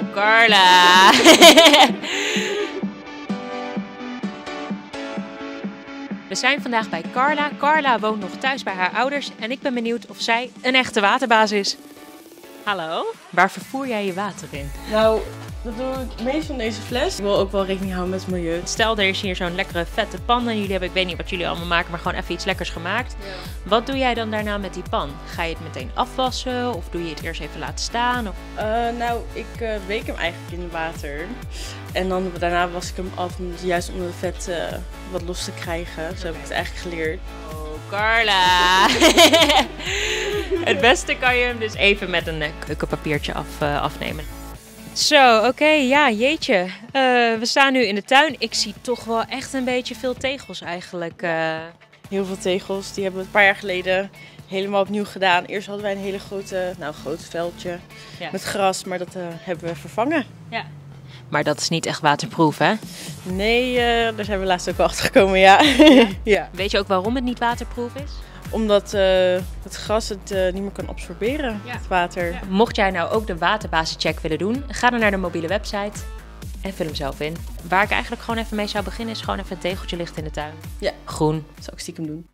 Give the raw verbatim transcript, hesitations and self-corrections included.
Carla! We zijn vandaag bij Carla. Carla woont nog thuis bij haar ouders en ik ben benieuwd of zij een echte waterbaas is. Hallo, waar vervoer jij je water in? Nou, dat doe ik meestal in deze fles. Ik wil ook wel rekening houden met het milieu. Stel, er is hier zo'n lekkere vette pan en jullie hebben, ik weet niet wat jullie allemaal maken, maar gewoon even iets lekkers gemaakt. Ja. Wat doe jij dan daarna met die pan? Ga je het meteen afwassen of doe je het eerst even laten staan? Of... Uh, nou, ik uh, week hem eigenlijk in water. En dan daarna was ik hem af, juist om het vet uh, wat los te krijgen. Zo heb ik het eigenlijk geleerd. Oh, Carla! Het beste kan je hem dus even met een keukenpapiertje af, uh, afnemen. Zo, oké, okay, ja, jeetje. Uh, we staan nu in de tuin. Ik zie toch wel echt een beetje veel tegels eigenlijk. Uh... Heel veel tegels. Die hebben we een paar jaar geleden helemaal opnieuw gedaan. Eerst hadden wij een hele grote, nou, groot veldje ja. met gras, maar dat uh, hebben we vervangen. Ja. Maar dat is niet echt waterproof, hè? Nee, uh, daar zijn we laatst ook wel achter gekomen, ja. Ja? Ja. Weet je ook waarom het niet waterproof is? Omdat uh, het gras het uh, niet meer kan absorberen, ja. het water. Ja. Mocht jij nou ook de waterbasis-check willen doen, ga dan naar de mobiele website en vul hem zelf in. Waar ik eigenlijk gewoon even mee zou beginnen is gewoon even een tegeltje lichten in de tuin. Ja. Groen. Dat zou ik stiekem doen.